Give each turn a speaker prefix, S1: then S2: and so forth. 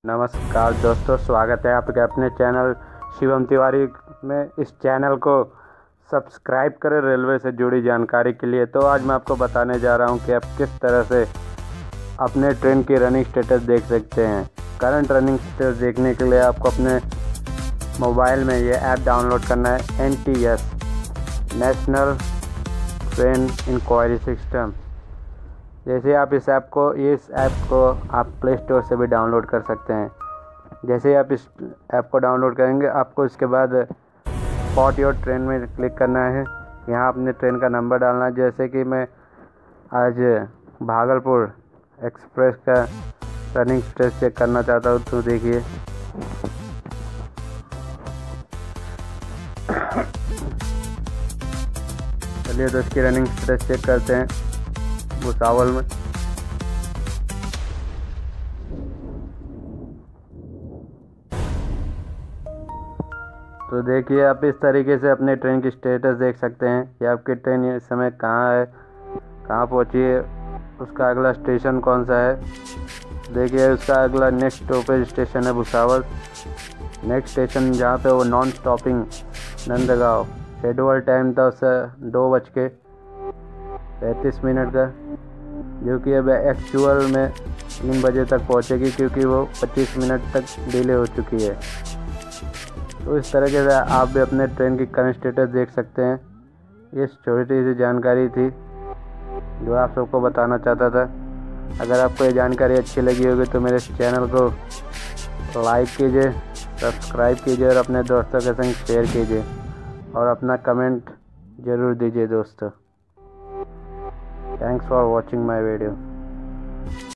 S1: नमस्कार दोस्तों, स्वागत है आपके अपने चैनल शिवम तिवारी में। इस चैनल को सब्सक्राइब करें रेलवे से जुड़ी जानकारी के लिए। तो आज मैं आपको बताने जा रहा हूं कि आप किस तरह से अपने ट्रेन की रनिंग स्टेटस देख सकते हैं। करंट रनिंग स्टेटस देखने के लिए आपको अपने मोबाइल में ये ऐप डाउनलोड करना है, NTES national train inquiry system. जैसे आप इस ऐप को आप प्ले स्टोर से भी डाउनलोड कर सकते हैं। जैसे आप इस ऐप को डाउनलोड करेंगे, आपको इसके बाद स्पॉट योर ट्रेन में क्लिक करना है। यहाँ अपने ट्रेन का नंबर डालना है। जैसे कि मैं आज भागलपुर एक्सप्रेस का रनिंग स्टेटस चेक करना चाहता हूँ, तो देखिए चलिए तो इसकी रनिंग स्टेटस चेक करते हैं भुसावल में। तो देखिए आप इस तरीके से अपने ट्रेन की स्टेटस देख सकते हैं कि आपकी ट्रेन इस समय कहाँ है, कहाँ पहुँची है, उसका अगला स्टेशन कौन सा है। देखिए उसका अगला नेक्स्ट स्टॉपेज स्टेशन है भुसावल। नेक्स्ट स्टेशन जहाँ पे वो non stopping Nandgaon. Schedule time था उससे 2:35 का, जो कि अब एक्चुअल में 3 बजे तक पहुंचेगी, क्योंकि वो 25 मिनट तक डिले हो चुकी है। तो इस तरीके से आप भी अपने ट्रेन की करंट स्टेटस देख सकते हैं। ये छोटी सी जानकारी थी जो आप सबको बताना चाहता था। अगर आपको ये जानकारी अच्छी लगी होगी तो मेरे चैनल को लाइक कीजिए, सब्सक्राइब कीजिए और अपने दोस्तों के संग शेयर कीजिए और अपना कमेंट ज़रूर दीजिए दोस्तों। Thanks for watching my video.